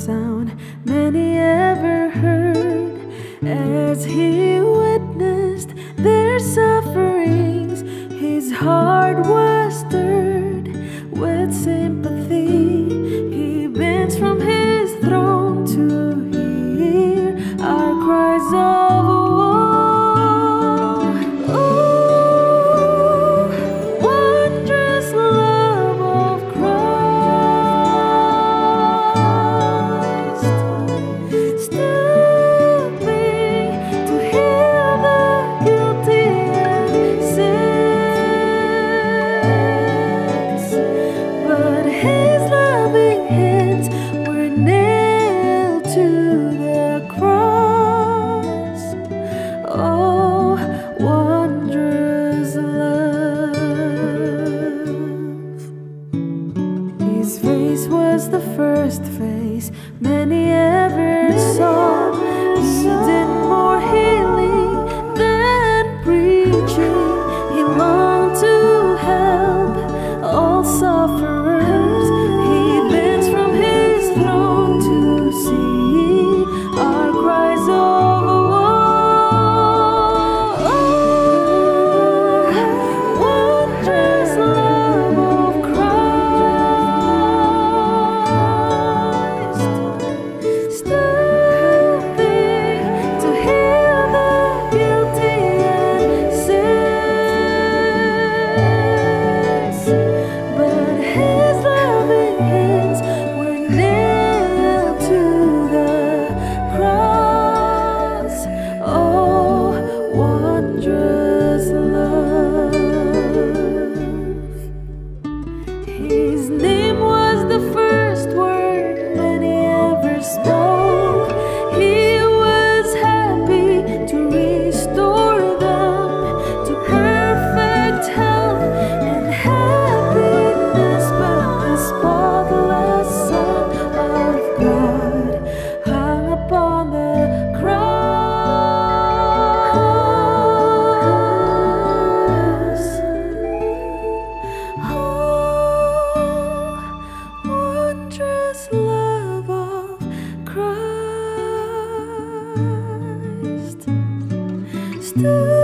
sound many ever heard, as he witnessed their sufferings. His heart was stirred with sympathy. He bends from his throne to hear our cries of woe. Oh, wondrous love of Christ, stooping to heal the guilty and sick. But his loving hands were nailed to the cross. Oh, wondrous love. His face was the first face many ever saw. He did more healing than preaching. He longed to help all sufferers. He bends from his throne to see our cries of woe. Oh, wondrous love of Christ, stooping to heal the guilty and sick. But his loving hands were nailed to the cross. Oh, wondrous love. His name was the first word many ever spoke. He was happy to restore them to perfect health and happiness. But the spotless Son of God hung upon the cross. Oh, wondrous love of Christ, stood